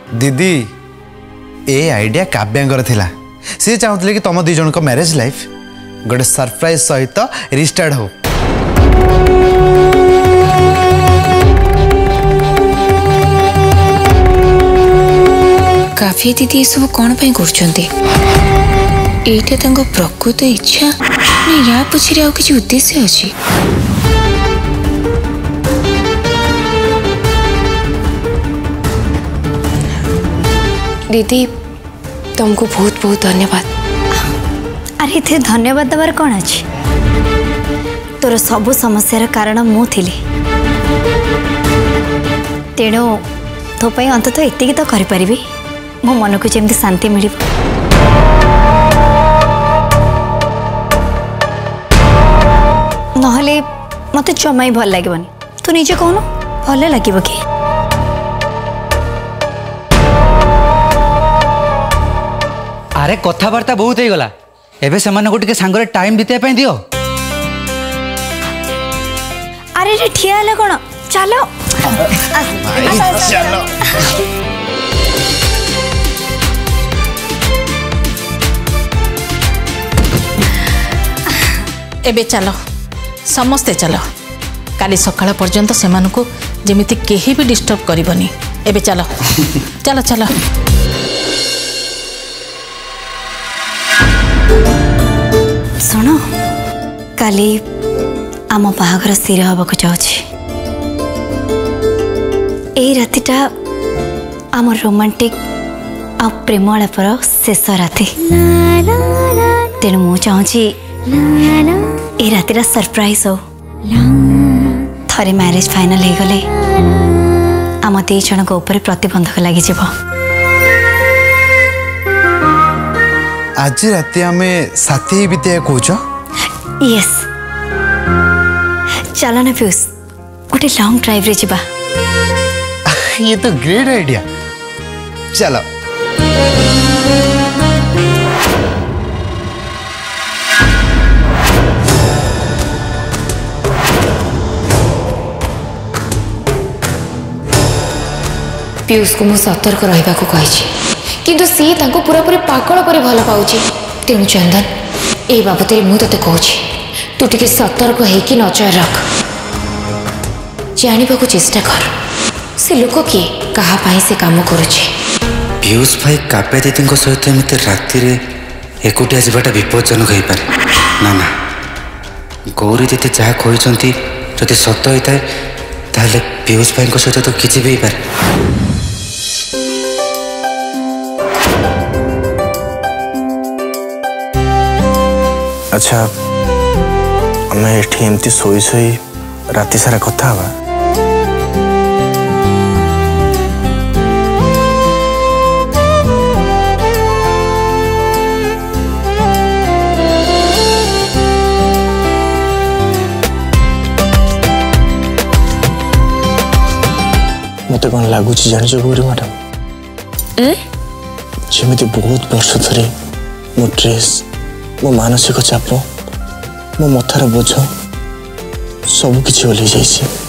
दीदी ए आइडिया काव्यांगर थिला सी चाहूले कि तुम दी जन को मैरिज लाइफ गोटे सरप्राइज सहित रिस्टार्ट हो। काव्या दीदी ये सब कौन पे करछन्ते? एटा तंग प्रकृत इच्छा ना या पछरे आ किछि उद्देश्य अछि? दीदी तुमको बहुत बहुत धन्यवाद। अरे थे धन्यवाद दबार कौन अच्छी? तोर सबु समस्यार कारण मु थिली तेणु तो पे अंत तो एतिकी तो करि परिबी मो मन को जेमती शांति मिलिब। नहले मते जमाई भल लागबनी। तू निजे कहनो भल लागिबो कि? अरे कथबार्ता बहुत हो गला एबे सेमाने को टिके सांगरे टाइम बिते पे दियो। अरे रे ठिया हले कोन चलो चलो एबे चलो समस्ते चलो काली सकाळ पर्यंत सेमानकु जेमिति केही भी डिस्टर्ब करिवनी। एबे चलो चलो चलो सुन काली आम बाहागर स्थिर हवाक जाऊँगी। यही रातिटा आम रोमांटिक आ प्रेम आलापर शेष राति तेणु मु चाहूँगी ये रातिटा सरप्राइज हो। थरे मैरिज फाइनल हो गले आम दी जन ऊपर प्रतिबंधक लगी जीव। आज राति आमे साथी बिते कहूच? यस चलो ना पीयूष गोटे लॉन्ग ड्राइव रे जीवा। ये तो ग्रेट आइडिया चलो। पीयूष को मु सतर्क रहिबा को कहिछि किंतु सी तांको पूरा पूरी पागल परि भल पाउछि। तेणु चंदन ए बाबत मु तते कहछि तू टिके सतर्क हेकि नजर रख। जानिबा को चेष्टा कर से लोक किए कहा पाई से काम करुछि। पीयूष भाई काव्या दीदी सहित एमती राति एकुटिया जावाटा विपज्जनक हो पारे ना ना। गौरी दीदी जहाँ कहते जदि सत होता है ताहले पीयूष भाई सहित तो किसी भी हो पारे। अच्छा आम एमती शोई शोई राति सारा कथा हवा। मत कौन लगुच जान गौरी मैडम जमी बहुत वर्ष धरी मो ड्रेस मो मानसिक चाप मो मथार बोझ सब किसी ओल्लै जाइए।